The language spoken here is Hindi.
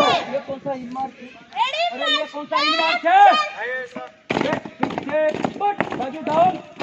ये कौन सा इन मार्च है? अरे ये कौन सा इन मार्च है? पीछे बट बाजू डाउन